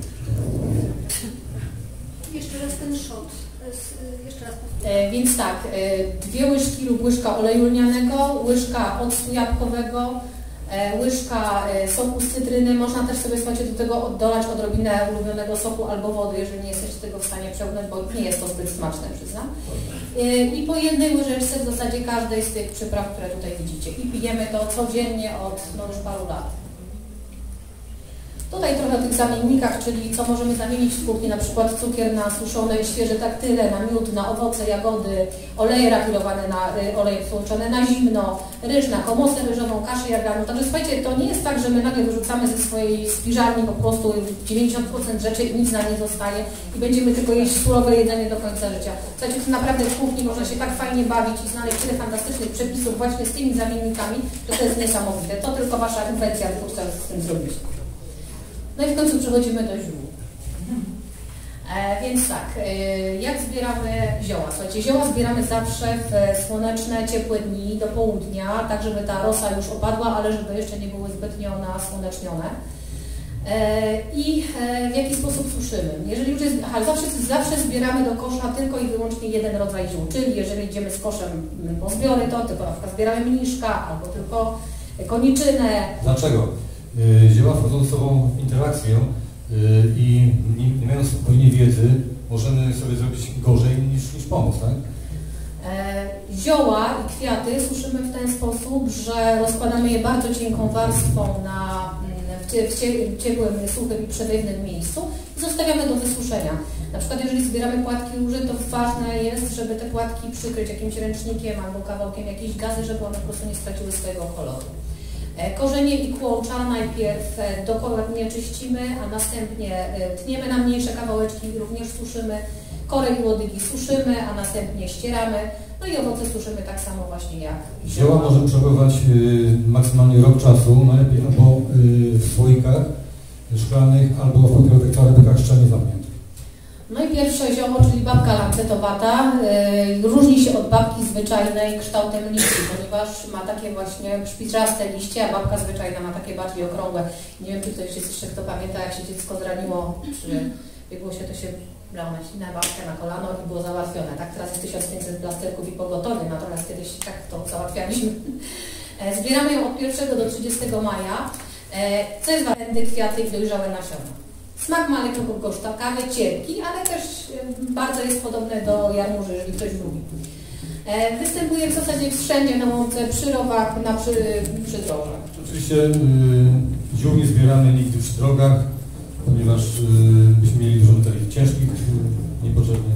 Jeszcze raz ten shot. Jeszcze raz. Więc tak, 2 łyżki lub łyżka oleju lnianego, łyżka octu jabłkowego, łyżka soku z cytryny. Można też sobie, słuchajcie, do tego dolać odrobinę ulubionego soku albo wody, jeżeli nie jesteście tego w stanie przełknąć, bo nie jest to zbyt smaczne, przyznam. I po jednej łyżeczce w zasadzie każdej z tych przypraw, które tutaj widzicie. I pijemy to codziennie od już paru lat. Tutaj trochę o tych zamiennikach, czyli co możemy zamienić w kuchni, na przykład cukier na suszone i świeże daktyle, na miód, na owoce, jagody, oleje rafilowane, na oleje słoneczone na zimno, ryż na komosę ryżową, kaszę jarganą. Także słuchajcie, to nie jest tak, że my nagle wyrzucamy ze swojej spiżarni po prostu 90% rzeczy i nic nam nie zostaje i będziemy tylko jeść surowe jedzenie do końca życia. Słuchajcie, to naprawdę w kuchni można się tak fajnie bawić i znaleźć tyle fantastycznych przepisów właśnie z tymi zamiennikami, że to jest niesamowite. To tylko wasza inwencja wypuszcza z tym zrobić. No i w końcu przechodzimy do ziół. Więc tak, jak zbieramy zioła? Słuchajcie, zioła zbieramy zawsze w słoneczne, ciepłe dni do południa, tak żeby ta rosa już opadła, ale żeby jeszcze nie były zbytnio nasłonecznione. I w jaki sposób suszymy? Jeżeli już jest, zawsze zbieramy do kosza tylko i wyłącznie jeden rodzaj ziół, czyli jeżeli idziemy z koszem po zbiory, to tylko na przykład zbieramy mniszka albo tylko koniczynę. Dlaczego? Zioła wchodzą z sobą w interakcję i nie mając odpowiedniej wiedzy, możemy sobie zrobić gorzej niż pomóc, tak? Zioła i kwiaty suszymy w ten sposób, że rozkładamy je bardzo cienką warstwą w ciepłym, suchym i przewiewnym miejscu i zostawiamy do wysuszenia. Na przykład jeżeli zbieramy płatki róży, to ważne jest, żeby te płatki przykryć jakimś ręcznikiem albo kawałkiem jakiejś gazy, żeby one po prostu nie straciły swojego koloru. Korzenie i kłącza najpierw dokładnie czyścimy, a następnie tniemy na mniejsze kawałeczki, również suszymy. Korę i łodygi suszymy, a następnie ścieramy. No i owoce suszymy tak samo właśnie jak zioła. Możemy przechowywać maksymalnie rok czasu, najlepiej albo w słoikach szklanych, albo w papierowych torebkach szczelnie zamkniętych. No i pierwsze zioło, czyli babka lancetowata, różni się od babki zwyczajnej kształtem liści, ponieważ ma takie właśnie szpiczaste liście, a babka zwyczajna ma takie bardziej okrągłe. Nie wiem, czy ktoś jeszcze kto pamięta, jak się dziecko zraniło, czy biegło się, to się brało na babkę na kolano i było załatwione. Tak, teraz jest 1500 plasterków i pogotowie, natomiast kiedyś tak to załatwialiśmy. Zbieramy ją od 1 do 30 maja. Co jest ważne, kwiaty i dojrzałe nasiona. Smak ma lekko gorzkawy, cierpki, ale też bardzo jest podobny do jarmuży, jeżeli ktoś lubi. Występuje w zasadzie wszędzie na łące, przy rowach, przydrożach. Oczywiście ziół nie zbieramy nigdy przy drogach, ponieważ byśmy mieli dużo metalów ciężkich niepotrzebnie.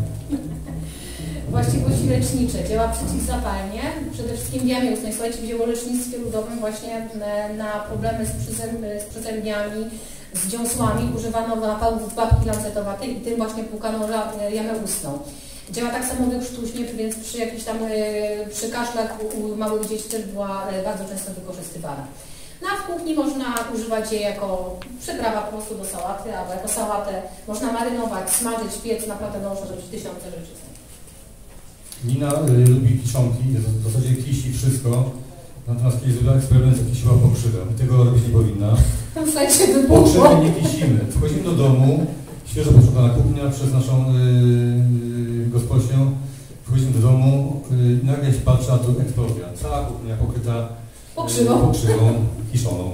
Właściwości lecznicze, działa przeciwzapalnie, przede wszystkim w jamie ustnej. Słuchajcie, w ziołolecznictwie ludowym właśnie na problemy z przezębiami, z dziąsłami używano napałów babki lancetowatej i tym właśnie płukano jamę ustną. Działa tak samo wykrztuśnie, więc przy jakichś tam przy kaszlach u małych dzieci też była bardzo często wykorzystywana. No a w kuchni można używać jej jako przyprawa po prostu do sałaty, albo jako sałatę. Można marynować, smażyć, piec, naprawdę można zrobić tysiące rzeczy. Nina lubi kiszonki, w zasadzie kisi wszystko, natomiast kiedy zrobiła eksperyment, zakisiła pokrzywę. Tego robić nie powinna. Pokrzywy nie kisimy. Wchodzimy do domu, świeżo posprzątana kuchnia przez naszą gosposię. Wchodzimy do domu i nagle się patrzy, a tu eksplozja. Cała kuchnia pokryta pokrzywą kiszoną.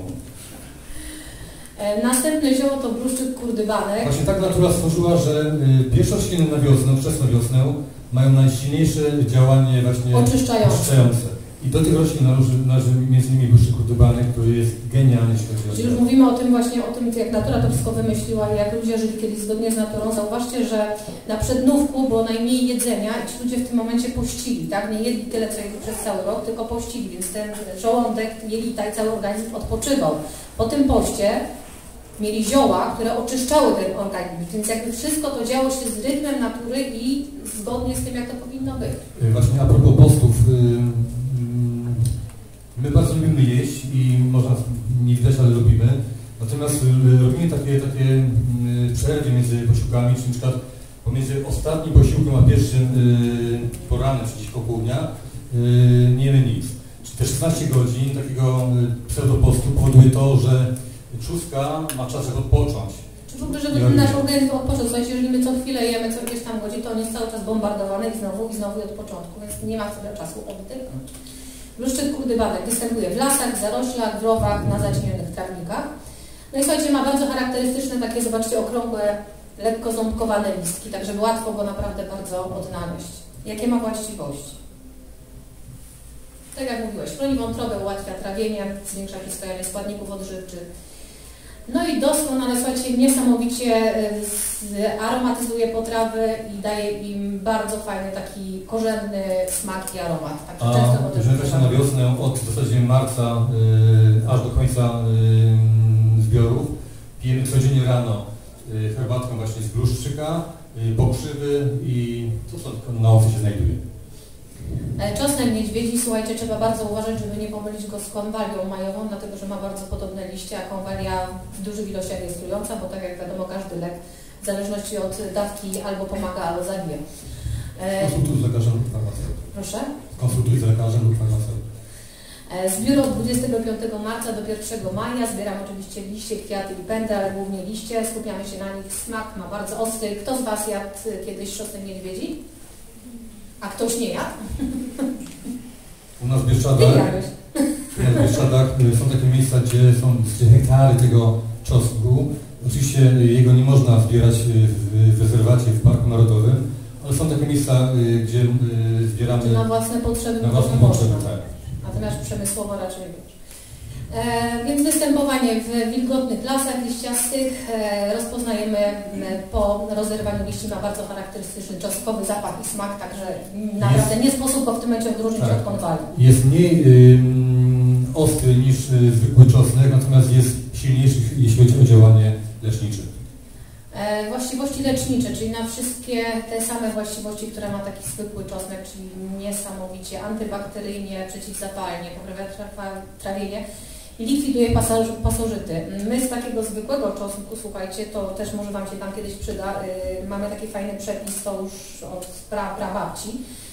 Następne zioło to bluszczyk kurdywanek. Właśnie tak natura stworzyła, że pierwsze rośliny na wiosnę, wczesną wiosnę mają najsilniejsze działanie właśnie oczyszczające. I do tych roślin należy między innymi bluszczyk kurdywanek, który jest genialny. Czyli już mówimy o tym właśnie, jak natura to wszystko wymyśliła i jak ludzie żyli kiedyś zgodnie z naturą. Zauważcie, że na przednówku było najmniej jedzenia i ci ludzie w tym momencie pościli, tak? Nie jedli tyle, co jedli przez cały rok, tylko pościli, więc ten żołądek, jelita i cały organizm odpoczywał. Po tym poście mieli zioła, które oczyszczały ten organizm, więc jakby wszystko to działo się z rytmem natury i zgodnie z tym, jak to powinno być. Właśnie a propos postów, my bardzo lubimy jeść i można nie widać, ale lubimy. Natomiast robimy takie przerwy między posiłkami, czyli na przykład pomiędzy ostatnim posiłkiem a pierwszym porannym, czy gdzieś koło południa, nie jemy nic. Czyli te 16 godzin takiego pseudopostu powoduje to, że trzustka ma czas odpocząć. Czy w ogóle, żeby nasz organizm odpoczął, słuchajcie, jeżeli my co chwilę jemy co jakieś tam godzin, to on jest cały czas bombardowany i znowu od początku, więc nie ma tyle czasu oddychnąć. Bluszczyk kurdywanek występuje w lasach, zaroślach, w rowach, na zacienionych trawnikach. No i słuchajcie, ma bardzo charakterystyczne takie, zobaczcie, okrągłe, lekko ząbkowane listki, tak żeby łatwo go naprawdę bardzo odnaleźć. Jakie ma właściwości? Tak jak mówiłeś, chroni wątrobę, ułatwia trawienie, zwiększa przyswajanie składników odżywczych. No i doskonale, słuchajcie, niesamowicie aromatyzuje potrawy i daje im bardzo fajny, taki korzenny smak i aromat. Tak, a jeżeli właśnie na wiosnę, od w zasadzie marca aż do końca zbiorów, pijemy codziennie rano herbatkę właśnie z bluszczyka, pokrzywy i to co na owoce się znajduje. Czosnek niedźwiedzi, słuchajcie, trzeba bardzo uważać, żeby nie pomylić go z konwalią majową, dlatego że ma bardzo podobne liście, a konwalia w dużych ilościach jest trująca, bo tak jak wiadomo, każdy lek w zależności od dawki albo pomaga, albo zabija. Konsultuj z lekarzem lub farmaceutą. Proszę? Konsultuj z lekarzem lub farmaceutą. Zbiór od 25 marca do 1 maja. Zbieram oczywiście liście, kwiaty i pędy, ale głównie liście. Skupiamy się na nich. Smak ma bardzo ostry. Kto z Was jadł kiedyś czosnek niedźwiedzi? A ktoś nie jadł? U nas w Bieszczadach są takie miejsca, gdzie są hektary tego czosnku. Oczywiście jego nie można zbierać w rezerwacie, w Parku Narodowym, ale są takie miejsca, gdzie zbieramy na własne potrzeby. Na własne potrzeby, tak. Natomiast przemysłowo raczej wiesz. Więc występowanie w wilgotnych lasach liściastych rozpoznajemy po rozerwaniu liści, ma bardzo charakterystyczny czosnkowy zapach i smak, także naprawdę nie sposób go w tym momencie odróżnić od konwali. Jest mniej ostry niż zwykły czosnek, natomiast jest silniejszy, jeśli chodzi o działanie lecznicze. Właściwości lecznicze, czyli na wszystkie te same właściwości, które ma taki zwykły czosnek, czyli niesamowicie antybakteryjnie, przeciwzapalnie, poprawia trawienie, likwiduje pasożyty. My z takiego zwykłego czosnku, słuchajcie, to też może Wam się tam kiedyś przyda, mamy taki fajny przepis, to już od prababci.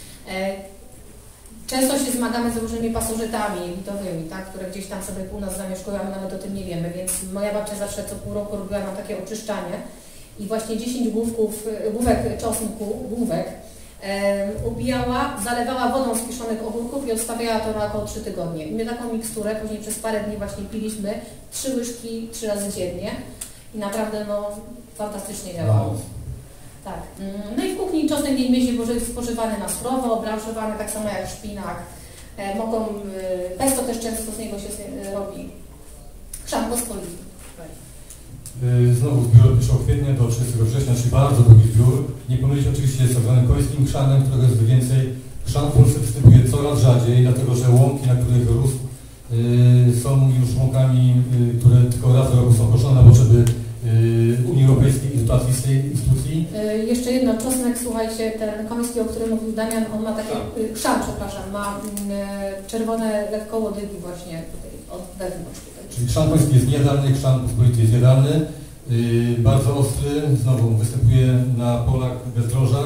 Często się zmagamy z różnymi pasożytami jelitowymi, tak, które gdzieś tam sobie u nas zamieszkują, a my nawet o tym nie wiemy, więc moja babcia zawsze co pół roku robiła nam takie oczyszczanie i właśnie 10 główek czosnku, ubijała, zalewała wodą z kiszonych ogórków i odstawiała to na około 3 tygodnie. I my taką miksturę później przez parę dni właśnie piliśmy, 3 łyżki 3 razy dziennie i naprawdę no fantastycznie działało. Wow. Tak. No i w kuchni czosnek niedźwiedzi jest spożywany na surowo, branżowany tak samo jak szpinak. Mogą, pesto też często z niego się robi. Chrzan pospolity. Znowu zbiór od 1 kwietnia do 30 września, czyli bardzo długi zbiór. Nie pomylić oczywiście z tak zwanym końskim chrzanem, którego jest więcej. Chrzan w Polsce występuje coraz rzadziej, dlatego że łąki, na których rósł, są już łąkami, które tylko raz w roku są koszone na potrzeby Unii Europejskiej i dotacji z tej instytucji. Jeszcze jedno, czosnek, słuchajcie, ten koński, o którym mówił Damian, on ma takie, chrzan, przepraszam, ma czerwone lekko łodygi właśnie tutaj od wewnątrz. Czyli chrzan koński jest niejadalny, chrzan pospolity jest jadalny, bardzo ostry, znowu występuje na polach, bezdrożach.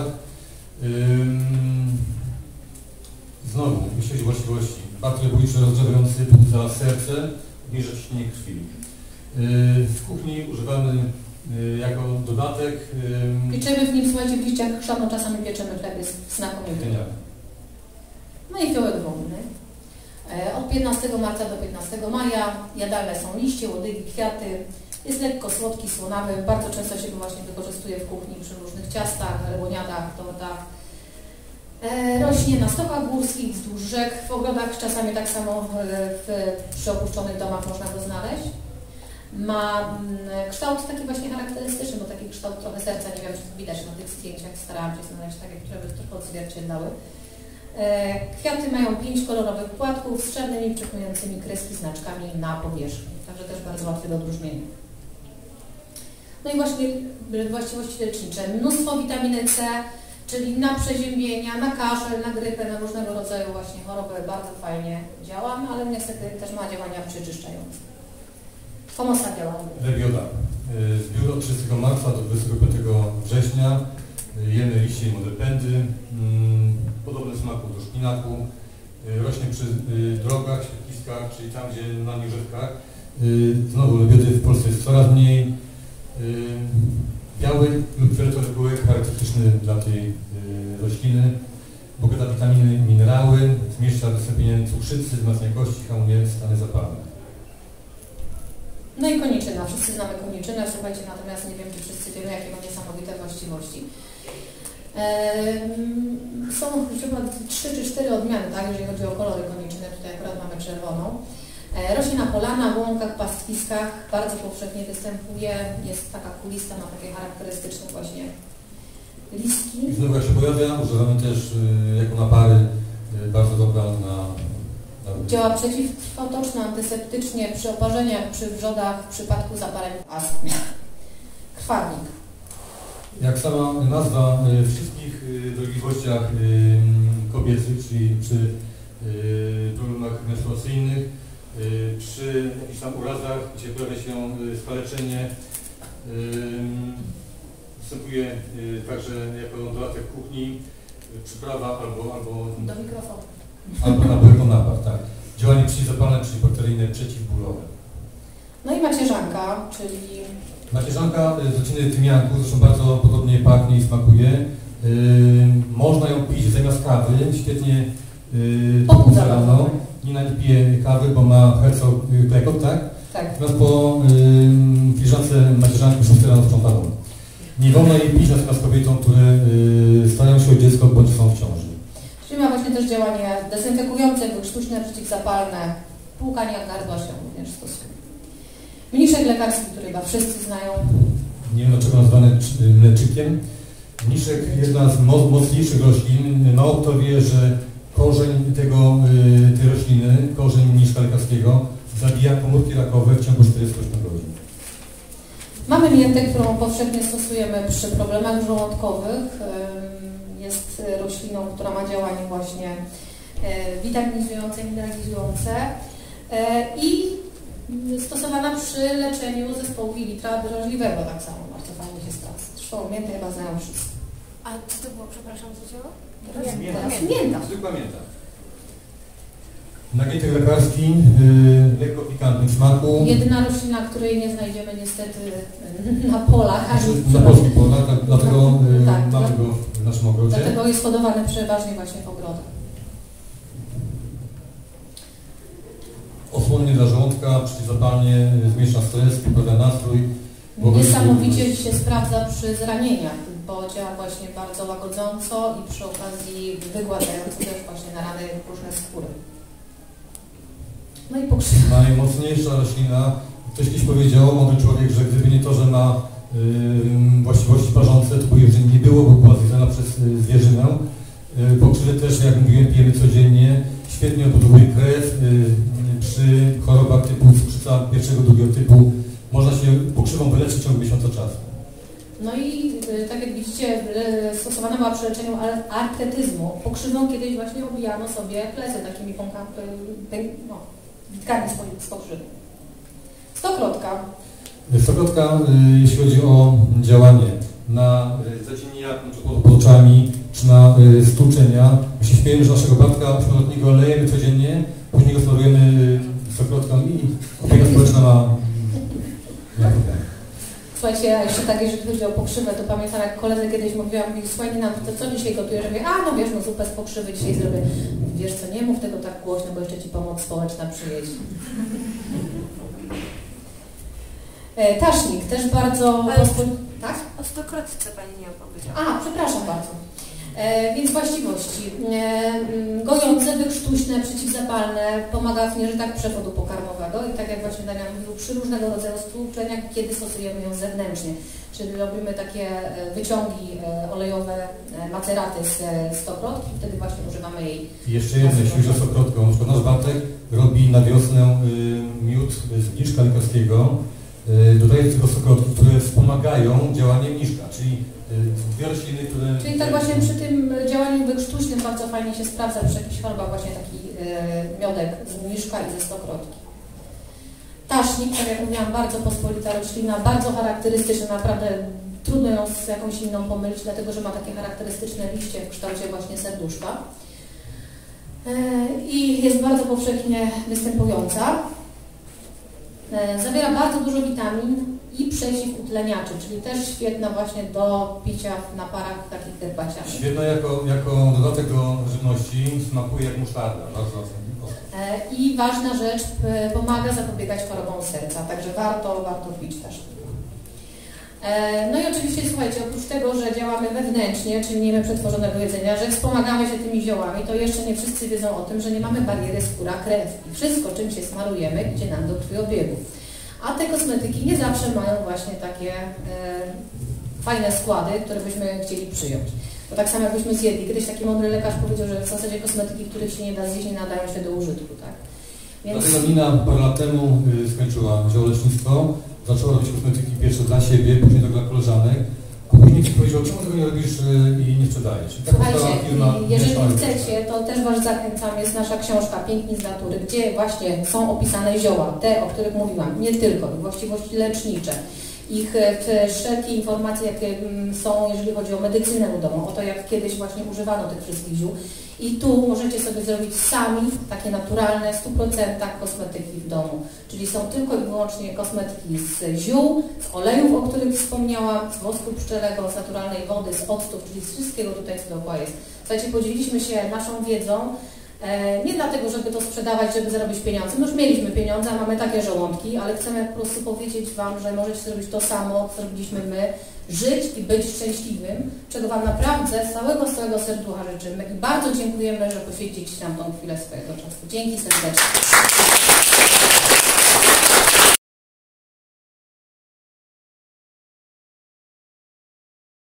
Znowu, jeśli chodzi o właściwości, bakteriobójczy, rozdzielający, pobudza serce, obniża ciśnienie krwi. W kuchni używamy jako dodatek. Pieczemy w nim, słuchajcie, w liściach chrzanu, czasami pieczemy chleb, jest znakomity. No i fiołek wonny. Od 15 marca do 15 maja jadalne są liście, łodygi, kwiaty. Jest lekko słodki, słonawy. Bardzo często się go właśnie wykorzystuje w kuchni przy różnych ciastach, lemoniadach, tortach. Rośnie na stopach górskich, wzdłuż rzek, w ogrodach, czasami tak samo przy opuszczonych domach można go znaleźć. Ma kształt taki właśnie charakterystyczny, bo taki kształt trochę serca, nie wiem, czy to widać na tych zdjęciach, starałam się znaleźć takie, które by trochę odzwierciedlały. Kwiaty mają 5 kolorowych płatków z czarnymi, przepłynięcymi kreski znaczkami na powierzchni, także też bardzo łatwe do odróżnienia. No i właśnie właściwości lecznicze. Mnóstwo witaminy C, czyli na przeziębienia, na kaszel, na grypę, na różnego rodzaju właśnie choroby bardzo fajnie działa, ale niestety też ma działania przeczyszczające. Pomosa działa. Legioda. Zbiór od 30 marca do 25 września. Jemy liście i młode pędy. Podobny smaku do szpinaku. Rośnie przy drogach, świetliskach, czyli tam, gdzie na nieżywkach. Znowu legiody w Polsce jest coraz mniej. Biały lub fioletowy pyłek charakterystyczny dla tej rośliny. Bogata witaminy, minerały. Zmniejsza wystąpienie cukrzycy, wzmacnia kości, hamuje stany zapalne. No i koniczyna. Wszyscy znamy koniczynę, słuchajcie, natomiast nie wiem, czy wszyscy wiemy, jakie ma niesamowite właściwości. Są chyba 3 czy 4 odmiany, tak, jeżeli chodzi o kolory koniczyny, tutaj akurat mamy czerwoną. Rośnie na polanach, łąkach, pastwiskach, bardzo powszechnie występuje, jest taka kulista, ma takie charakterystyczne właśnie listki. I znowu jak się pojawia, używamy też jako napary bardzo dobra na Działa przeciwkrwotoczno, antyseptycznie przy oparzeniach, przy wrzodach, w przypadku zapalenia astmy. Krwawnik. Jak sama nazwa, w wszystkich dolegliwościach kobiecych, czyli przy problemach menstruacyjnych, przy jakichś tam urazach, gdzie pojawia się skaleczenie, występuje także jako dodatek kuchni, przyprawa albo Do mikrofonu. albo jako napar, tak. Działanie przeciwzapalne, przeciwbakteryjne, przeciwbólowe. No i macierzanka, czyli Macierzanka z rodziny tymianku, zresztą bardzo podobnie pachnie i smakuje. Można ją pić zamiast kawy, świetnie pobudza rano. Nina nie pije kawy, bo ma hercog, tak? Tak. Natomiast po filiżance macierzanki już rano sprząta dom. Nie wolno jej pić natomiast kobietom, które starają się o dziecko bądź są w ciąży. Czyli ma właśnie też działanie dezynfekujące, sztuczne, przeciwzapalne, płukania gardła się również stosuje. Mniszek lekarski, który chyba wszyscy znają. Nie wiem dlaczego nazwany mleczykiem. Mniszek, jedna z mocniejszych roślin. Mało kto wie, że korzeń tej rośliny, korzeń mniszka lekarskiego zabija komórki rakowe w ciągu 48 godzin. Mamy miętę, którą powszechnie stosujemy przy problemach żołądkowych. Jest rośliną, która ma działanie właśnie witaminizujące, mineralizujące i stosowana przy leczeniu zespołu jelita drażliwego tak samo, bardzo fajnie się sprawdza. Zresztą miętę chyba znają wszyscy. A co to było, przepraszam, co działa? Mięta. Zwykła mięta. Nagietek lekarski, lekko pikantny w smaku. Jedyna roślina, której nie znajdziemy niestety na polach. Na polskich polach, tak, dlatego tak, mamy go w naszym ogrodzie. Dlatego jest hodowany przeważnie właśnie w ogrodach. Osłonnie dla żołądka, przeciwzapalnie, zmniejsza stres, poprawia nastrój. Niesamowicie się sprawdza przy zranieniach, bo działa właśnie bardzo łagodząco i przy okazji wygładzająco też właśnie na rany różne skóry. No i pokrzywa. Najmocniejsza roślina. Ktoś kiedyś powiedział, mądry człowiek, że gdyby nie to, że ma właściwości parzące, to by już nie było, bo była zjedzona przez zwierzynę. Pokrzywę też, jak mówiłem, pijemy codziennie. Świetnie odbudowuje krew. Przy chorobach typu cukrzyca pierwszego, drugiego typu można się pokrzywą wyleczyć w ciągu miesiąca czasu. No i tak jak widzicie, stosowana była przy leczeniu artretyzmu. Pokrzywą kiedyś właśnie obijano sobie plecy takimi witkami z pokrzywy. Stokrotka. Stokrotka, jeśli chodzi o działanie na zacienienia pod oczami czy na stłuczenia, my się śmiejemy, że naszego babka przypadotniego lejemy codziennie, później go smarujemy stokrotką i opieka społeczna ma... Słuchajcie, ja jeszcze tak, jeżeli chodzi o pokrzywę, to pamiętam, jak koledze kiedyś mówiłam, słuchaj, Nina, to co dzisiaj gotujesz? Ja mówię, no wiesz, zupę z pokrzywy dzisiaj zrobię. Wiesz co, nie mów tego tak głośno, bo jeszcze ci pomoc społeczna przyjedzie. Tasznik, też bardzo... Tak? O stokrotce pani nie opowiedziała. Przepraszam bardzo. Więc właściwości. Gojące, wykrztuśne, przeciwzapalne, pomaga w nieżytach przewodu pokarmowego i tak jak właśnie Damian mówił, przy różnego rodzaju stłuczeniach, kiedy stosujemy ją zewnętrznie. Czyli robimy takie wyciągi olejowe, maceraty z stokrotki, wtedy właśnie używamy jej. I jeszcze jedno, jeśli chodzi o stokrotkę, na przykład nasz Bartek robi na wiosnę miód z mniszka lekarskiego, dodaje do tego stokrotki, które wspomagają działanie mniszka, czyli dwie rośliny, które... Czyli tak właśnie przy tym działaniu wykrztuśnym bardzo fajnie się sprawdza przy jakichś chorobach właśnie taki miodek z mniszka i ze stokrotki. Tasznik, tak jak mówiłam, bardzo pospolita roślina, bardzo charakterystyczna, naprawdę trudno ją z jakąś inną pomylić, dlatego że ma takie charakterystyczne liście w kształcie właśnie serduszka. I jest bardzo powszechnie występująca. Zawiera bardzo dużo witamin i przeciwutleniaczy, czyli też świetna właśnie do picia w naparach takich herbacianych. Świetna jako dodatek do żywności, smakuje jak musztarda, bardzo ostra. I ważna rzecz, pomaga zapobiegać chorobom serca, także warto pić też. No i oczywiście, słuchajcie, oprócz tego, że działamy wewnętrznie, czyli nie mamy przetworzonego jedzenia, że wspomagamy się tymi ziołami, to jeszcze nie wszyscy wiedzą o tym, że nie mamy bariery skóra-krew i wszystko, czym się smarujemy, idzie nam do krwiobiegu. A te kosmetyki nie zawsze mają właśnie takie fajne składy, które byśmy chcieli przyjąć. Bo tak samo jakbyśmy zjedli. Kiedyś taki mądry lekarz powiedział, że w zasadzie kosmetyki, których się nie da zjeść, nie nadają się do użytku, tak? Więc... Dlatego Nina parę lat temu skończyła ziołolecznictwo, zaczęła robić kosmetyki pierwsze dla siebie, później to dla koleżanek, a później ktoś powiedział, czemu tego nie robisz i nie sprzedajesz. I tak słuchajcie, jeżeli chcecie, to też Was zachęcam, jest nasza książka Piękni z natury, gdzie właśnie są opisane zioła, te, o których mówiłam, nie tylko, właściwości lecznicze, ich wszelkie informacje, jakie są, jeżeli chodzi o medycynę ludową, o to, jak kiedyś właśnie używano tych wszystkich ziół. I tu możecie sobie zrobić sami takie naturalne, 100% kosmetyki w domu. Czyli są tylko i wyłącznie kosmetyki z ziół, z olejów, o których wspomniałam, z wosku pszczelego, z naturalnej wody, z octów, czyli z wszystkiego tutaj, co dookoła jest. Słuchajcie, podzieliliśmy się naszą wiedzą, nie dlatego, żeby to sprzedawać, żeby zarobić pieniądze. My już mieliśmy pieniądze, a mamy takie żołądki, ale chcemy po prostu powiedzieć Wam, że możecie zrobić to samo, co robiliśmy my, żyć i być szczęśliwym, czego Wam naprawdę z całego serducha życzymy i bardzo dziękujemy, że poświęciliście nam tą chwilę swojego czasu. Dzięki serdecznie.